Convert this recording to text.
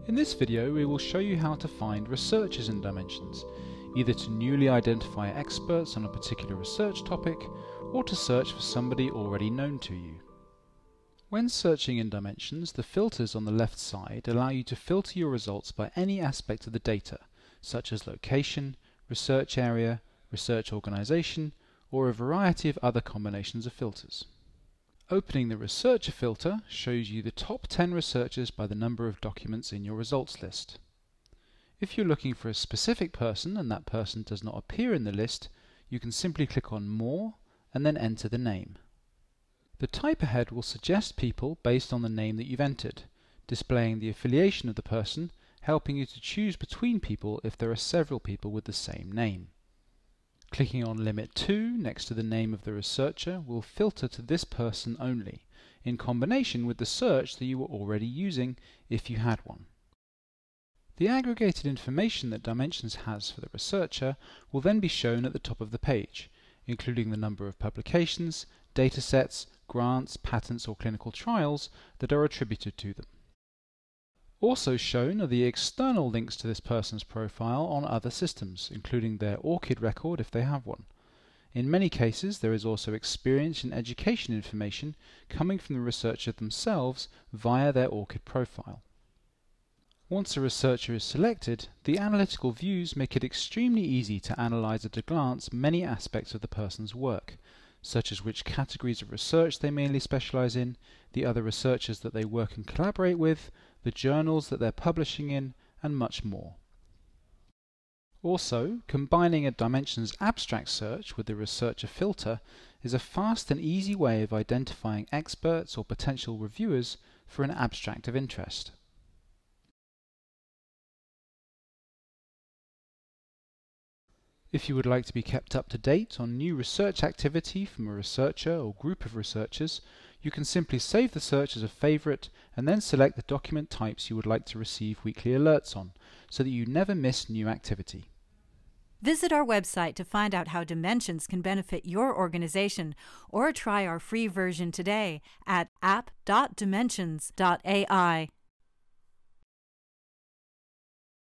In this video we will show you how to find researchers in Dimensions, either to newly identify experts on a particular research topic or to search for somebody already known to you. When searching in Dimensions, the filters on the left side allow you to filter your results by any aspect of the data, such as location, research area, research organization, or a variety of other combinations of filters. Opening the Researcher filter shows you the top 10 researchers by the number of documents in your results list. If you're looking for a specific person and that person does not appear in the list, you can simply click on More and then enter the name. The type ahead will suggest people based on the name that you've entered, displaying the affiliation of the person, helping you to choose between people if there are several people with the same name. Clicking on Limit To next to the name of the researcher will filter to this person only, in combination with the search that you were already using if you had one. The aggregated information that Dimensions has for the researcher will then be shown at the top of the page, including the number of publications, datasets, grants, patents or clinical trials that are attributed to them. Also shown are the external links to this person's profile on other systems, including their ORCID record if they have one. In many cases there is also experience and education information coming from the researcher themselves via their ORCID profile. Once a researcher is selected, the analytical views make it extremely easy to analyze at a glance many aspects of the person's work, such as which categories of research they mainly specialize in, the other researchers that they work and collaborate with, the journals that they're publishing in, and much more. Also, combining a Dimensions abstract search with the researcher filter is a fast and easy way of identifying experts or potential reviewers for an abstract of interest. If you would like to be kept up to date on new research activity from a researcher or group of researchers, you can simply save the search as a favorite and then select the document types you would like to receive weekly alerts on, so that you never miss new activity. Visit our website to find out how Dimensions can benefit your organization, or try our free version today at app.dimensions.ai.